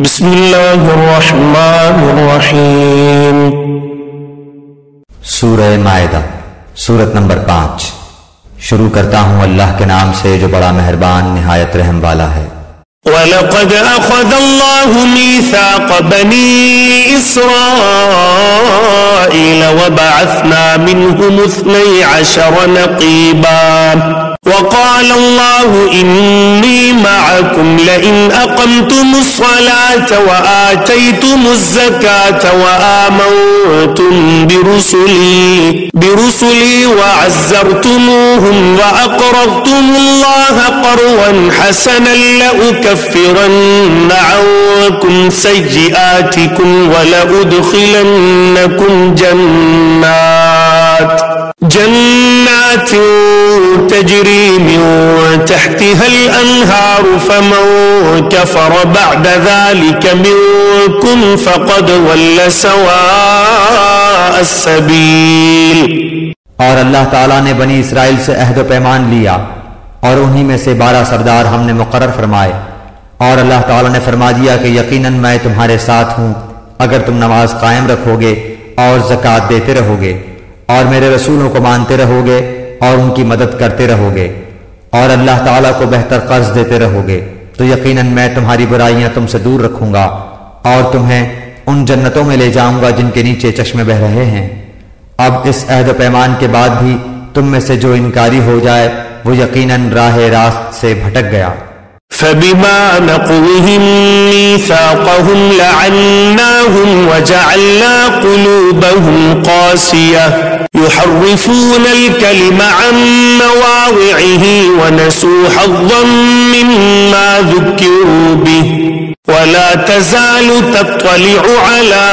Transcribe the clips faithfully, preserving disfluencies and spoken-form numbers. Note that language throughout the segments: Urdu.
بسم اللہ الرحمن الرحیم۔ سورہ مائدہ، سورت نمبر پانچ۔ شروع کرتا ہوں اللہ کے نام سے جو بڑا مہربان نہایت رحم والا ہے۔ وَلَقَدْ أَخَذَ اللَّهُ مِيثَاقَ بَنِي إِسْرَائِيلَ وَبَعَثْنَا مِنْهُمُ اثْنَيْ عَشَرَ نَقِيبًا وقال الله إني معكم لئن أقمتم الصلاة وآتيتم الزكاة وآمنتم برسلي برسلي وعزرتموهم وأقرضتم الله قرضا حسنا لأكفرن عنكم سيئاتكم ولأدخلنكم جنات جنات تجري من تحتها الأنهار فمن كفر بعد ذلك منكم فقد ضل سواء السبيل۔ اور اللہ تعالیٰ نے بنی اسرائیل سے عہد و پیمان لیا اور انہی میں سے بارہ سردار ہم نے مقرر فرمائے، اور اللہ تعالیٰ نے فرما دیا کہ یقیناً میں تمہارے ساتھ ہوں اگر تم نماز قائم رکھو گے اور زکوٰۃ دیتے رہو گے اور میرے رسولوں کو مانتے رہو گے اور ان کی مدد کرتے رہو گے اور اللہ تعالیٰ کو بہتر قرض دیتے رہو گے تو یقیناً میں تمہاری برائیاں تم سے دور رکھوں گا اور تمہیں ان جنتوں میں لے جاؤں گا جن کے نیچے چشمے بہ رہے ہیں۔ اب اس عہد و پیمان کے بعد بھی تم میں سے جو انکاری ہو جائے وہ یقیناً راہ راست سے بھٹک گیا۔ فبما نقضهم ميثاقهم لعناهم وجعلنا قلوبهم قاسية يحرفون الكلم عن مواضعه ونسوا حظا مما ذكروا به ولا تزال تطلع على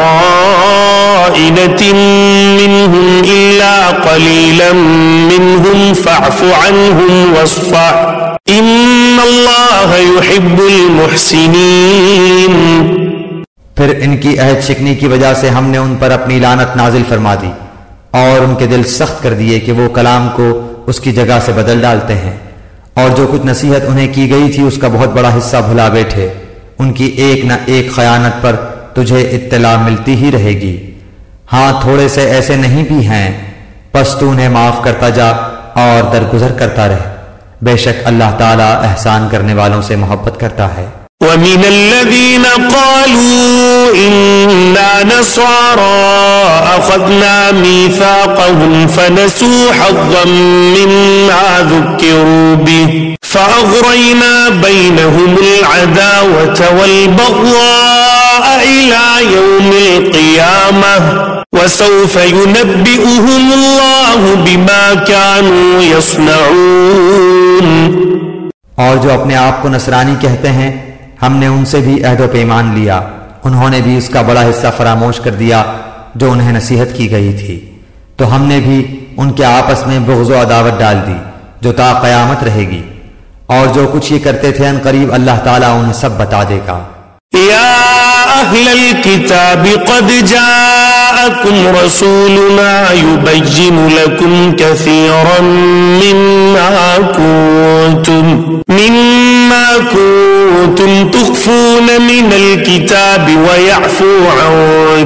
خائنة منهم إلا قليلا منهم فاعف عنهم واصفح ان اللہ یحب المحسنین۔ پھر ان کی عہد شکنی کی وجہ سے ہم نے ان پر اپنی لعنت نازل فرما دی اور ان کے دل سخت کر دیے کہ وہ کلام کو اس کی جگہ سے بدل ڈالتے ہیں، اور جو کچھ نصیحت انہیں کی گئی تھی اس کا بہت بڑا حصہ بھلا بیٹھے۔ ان کی ایک نہ ایک خیانت پر تجھے اطلاع ملتی ہی رہے گی۔ ہاں تھوڑے سے ایسے نہیں بھی ہیں، پس تو انہیں معاف کرتا جا اور درگزر کرتا رہ، بے شک اللہ تعالیٰ احسان کرنے والوں سے محبت کرتا ہے۔ وَمِنَ الَّذِينَ قَالُوا إِنَّا نَصَارَى أَخَذْنَا مِيثَاقَهُمْ فَنَسُوا حَظًّا مِّمَّا ذُكِّرُوا بِهِ فَأَغْرَيْنَا بَيْنَهُمُ الْعَدَاوَةَ وَالْبَغْضَاءَ إِلَى يَوْمِ الْقِيَامَةِ وَسَوْفَ يُنَبِّئُهُمُ اللَّهُ بِمَا كَانُوا يَصْنَعُونَ۔ اور جو اپنے آپ کو نصرانی کہتے ہیں ہم نے ان سے بھی عہد و پیمان لیا، انہوں نے بھی اس کا بڑا حصہ فراموش کر دیا جو انہیں نصیحت کی گئی تھی، تو ہم نے بھی ان کے آپس میں بغض و عداوت ڈال دی جو تا قیامت رہے گی، اور جو کچھ یہ کرتے تھے ان قریب اللہ تعالیٰ انہیں سب بتا دے گا۔ یا اہل الكتاب قد جاءکم رسولنا یبین لکم کثیرا مما کنتم مما کنتم تخفون من الكتاب ویعفو عن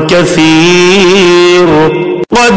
کثیر قد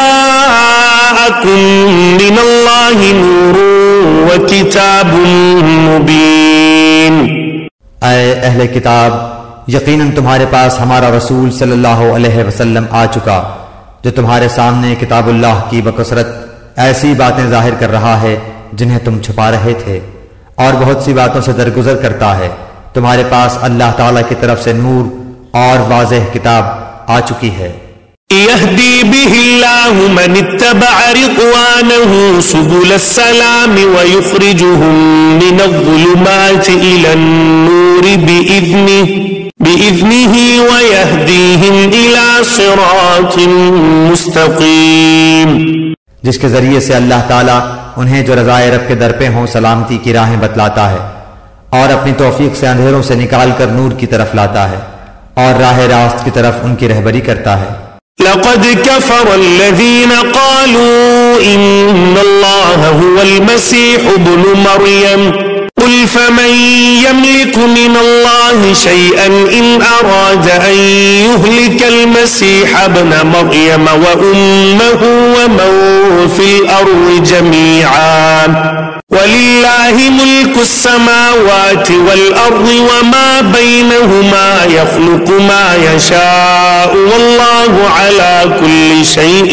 جاءکم من اللہ نور وکتاب مبین۔ اے اہل کتاب، یقیناً تمہارے پاس ہمارا رسول صلی اللہ علیہ وسلم آ چکا جو تمہارے سامنے کتاب اللہ کی بکثرت ایسی باتیں ظاہر کر رہا ہے جنہیں تم چھپا رہے تھے، اور بہت سی باتوں سے درگزر کرتا ہے۔ تمہارے پاس اللہ تعالیٰ کی طرف سے نور اور واضح کتاب آ چکی ہے۔ یہدی بہ اللہ من اتبع رضوانہ سبل السلام ویخرجہم من الظلمات الى النور بإذنہ بإذنہ ویہدیہم الى صراط مستقیم، جس کے ذریعے سے اللہ تعالیٰ انہیں جو رضائے رب کے در پہ ہوں سلامتی کی راہیں بتلاتا ہے اور اپنی توفیق سے اندھیروں سے نکال کر نور کی طرف لاتا ہے اور راہ راست کی طرف ان کی رہبری کرتا ہے۔ لقد كفر الذين قالوا إن الله هو المسيح ابن مريم قل فمن يملك من الله شيئا إن أراد أن يهلك المسيح ابن مريم وأمه ومن في الأرض جميعا ولله ملك السماوات والأرض وما بينهما يخلق ما يشاء والله على كل شيء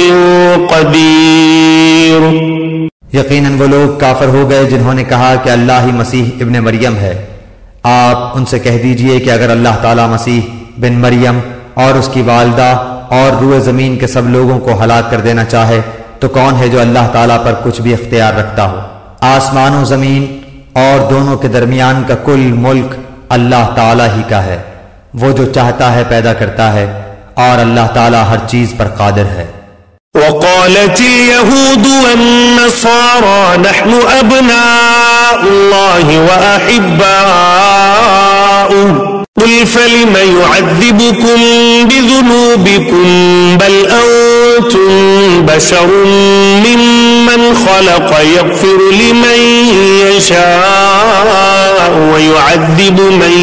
قدير۔ یقیناً وہ لوگ کافر ہو گئے جنہوں نے کہا کہ اللہ ہی مسیح ابن مریم ہے۔ آپ ان سے کہہ دیجئے کہ اگر اللہ تعالیٰ مسیح بن مریم اور اس کی والدہ اور روئے زمین کے سب لوگوں کو ہلاک کر دینا چاہے تو کون ہے جو اللہ تعالیٰ پر کچھ بھی اختیار رکھتا ہو؟ آسمان و زمین اور دونوں کے درمیان کا کل ملک اللہ تعالیٰ ہی کا ہے۔ وہ جو چاہتا ہے پیدا کرتا ہے اور اللہ تعالیٰ ہر چیز پر قادر ہے۔ وقالت اليهود والنصارى نحن أبناء الله وأحباؤه قل فلم يعذبكم بذنوبكم بل أنتم بشر ممن خلق يغفر لمن يشاء ويعذب من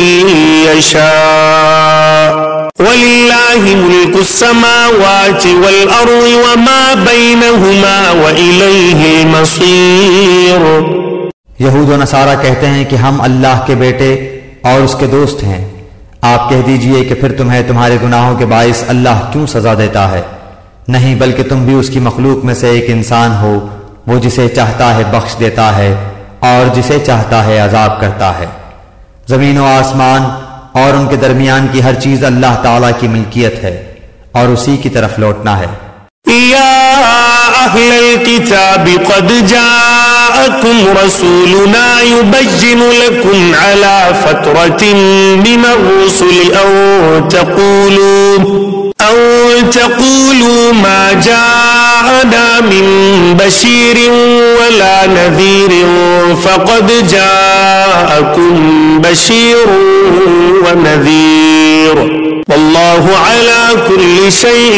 يشاء وَلِلَّهِ مُلْكُ السَّمَاوَاتِ وَالْأَرْضِ وَمَا بَيْنَهُمَا وَإِلَيْهِ الْمَصِيرُ۔ یہود و نصارہ کہتے ہیں کہ ہم اللہ کے بیٹے اور اس کے دوست ہیں۔ آپ کہہ دیجئے کہ پھر تمہیں تمہارے گناہوں کے باعث اللہ کیوں سزا دیتا ہے؟ نہیں بلکہ تم بھی اس کی مخلوق میں سے ایک انسان ہو، وہ جسے چاہتا ہے بخش دیتا ہے اور جسے چاہتا ہے عذاب کرتا ہے۔ زمین و آسمان اور ان کے درمیان کی ہر چیز اللہ تعالیٰ کی ملکیت ہے اور اسی کی طرف لوٹنا ہے۔ یا اہل الکتاب قد جاءکم رسولنا یبین لکم علی فترة من الرسل او تقولوا او تقولوا ما جاءنا من بشیر ولا نذیر فقد جاءکم بشیر ونذیر واللہ علی کل شیء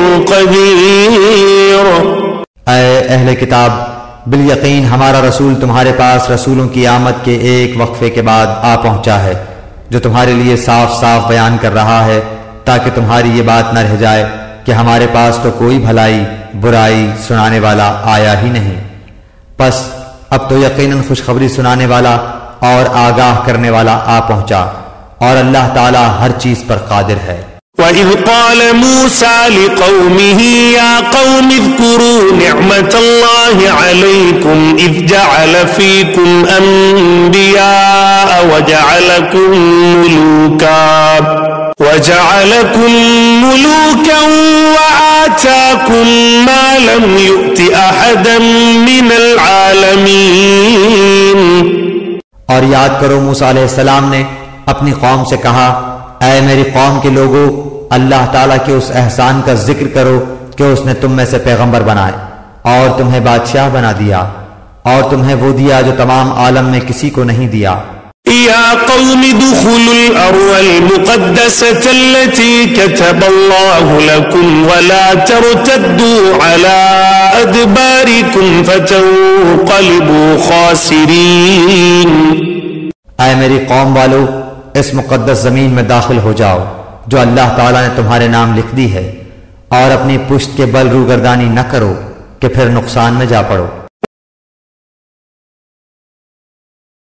قدیر۔ اے اہل کتاب، بالیقین ہمارا رسول تمہارے پاس رسولوں کی آمد کے ایک وقفے کے بعد آ پہنچا ہے جو تمہارے لیے صاف صاف بیان کر رہا ہے تاکہ تمہاری یہ بات نہ رہ جائے کہ ہمارے پاس تو کوئی بھلائی برائی سنانے والا آیا ہی نہیں۔ پس اب تو یقیناً خوشخبری سنانے والا اور آگاہ کرنے والا آ پہنچا اور اللہ تعالیٰ ہر چیز پر قادر ہے۔ وَإِذْ قَالَ مُوسَى لِقَوْمِهِ يَا قَوْمِ اذْكُرُوا نِعْمَةَ اللَّهِ عَلَيْكُمْ إِذْ جَعَلَ فِيكُمْ أَنْبِيَاءَ وَجَعَلَكُمْ مُلُوكًا وَجَعَلَكُمْ مُلُوكًا وَآتَاكُمْ مَا لَمْ يُؤْتِ أَحَدًا مِنَ الْعَالَمِينَ۔ اور یاد کرو موسیٰ علیہ السلام نے اپنی قوم سے کہا، اے میری قوم کے لوگوں، اللہ تعالیٰ کے اس احسان کا ذکر کرو کہ اس نے تم میں سے پیغمبر بنائے اور تمہیں بادشاہ بنا دیا اور تمہیں وہ دیا جو تمام عالم میں کسی کو نہیں دیا۔ یا قوم ادخلوا الارض المقدسة التي كتب الله لكم ولا ترتدوا على ادباركم فتنقلبوا خاسرين۔ اے میری قوم والو، اس مقدس زمین میں داخل ہو جاؤ جو اللہ تعالیٰ نے تمہارے نام لکھ دی ہے، اور اپنی پشت کے بل روگردانی نہ کرو کہ پھر نقصان میں جا پڑو۔